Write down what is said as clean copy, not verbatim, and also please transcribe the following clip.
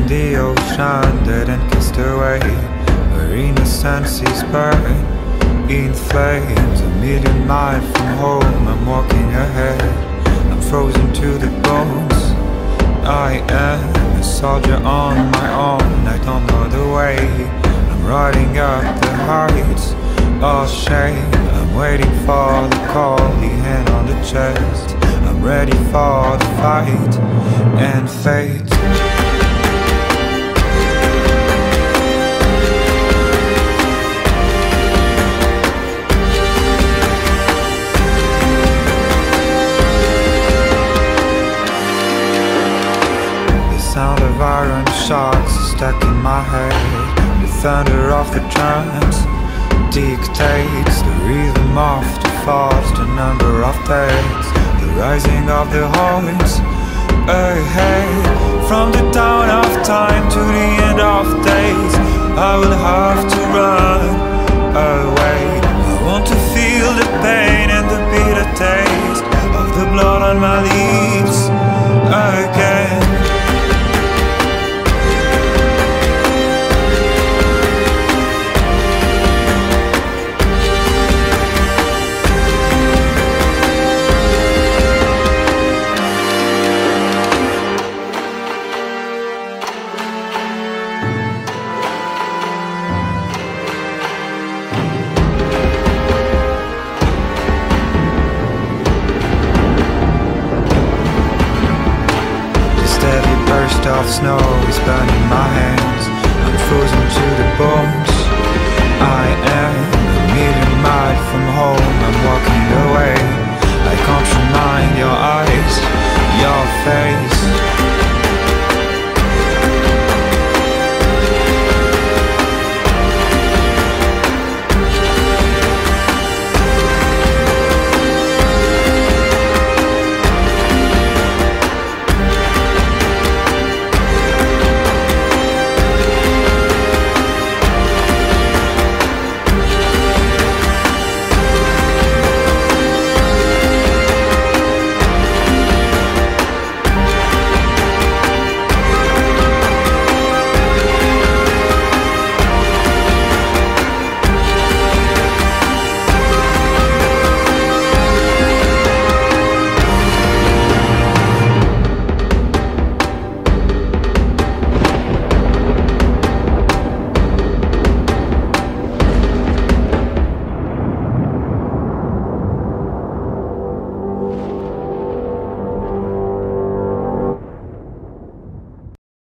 the ocean dead and cast away, where innocence is burned in flames. A million miles from home, I'm walking ahead, I'm frozen to the bones. I am a soldier on my own, I don't know the way. I'm riding up the heights of shame, I'm waiting for the call, the hand on the chest. I'm ready for the fight and fate. Sound of iron shots stuck in my head. The thunder of the drums dictates the rhythm of the falls, the number of days, the rising of the horns ahead. From the dawn of time to the end of days, I will have to run away. I want to feel the pain and the bitter taste of the blood on my lips again. Burst of snow is burning my hands, I'm frozen to the bones. I am a million miles from home, I'm walking away. I can't remind your eyes, your face.